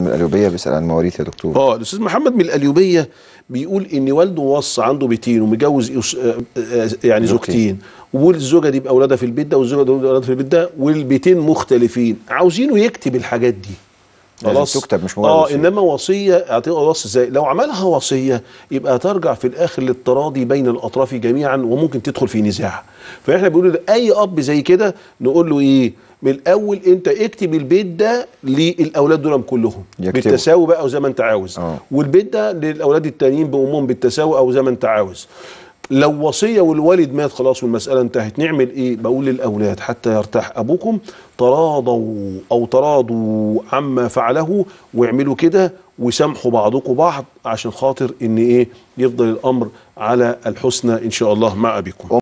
من القليوبيه بيسال عن مواريث يا دكتور. الاستاذ محمد من القليوبيه بيقول ان والده وصى عنده بيتين ومتجوز يعني زوجتين، والزوجه دي باولادها في البيت ده والزوجه دي باولادها في البيت ده، والبيتين مختلفين، عاوزينه يكتب الحاجات دي. خلاص تكتب مش مجرد وصيه. انما وصيه هتبقى وصيه ازاي؟ لو عملها وصيه يبقى ترجع في الاخر للتراضي بين الاطراف جميعا، وممكن تدخل في نزاع. فاحنا بنقول اي اب زي كده نقول له ايه؟ من الاول انت اكتب البيت ده للاولاد دول كلهم بالتساوي بقى وزي ما انت عاوز، والبيت ده للاولاد التانيين بامهم بالتساوي او زي ما انت عاوز. لو وصيه والوالد مات خلاص والمساله انتهت، نعمل ايه؟ بقول للاولاد حتى يرتاح ابوكم تراضوا عما فعله، واعملوا كده وسامحوا بعضكم بعض، عشان خاطر ان ايه؟ يفضل الامر على الحسنى ان شاء الله مع ابيكم.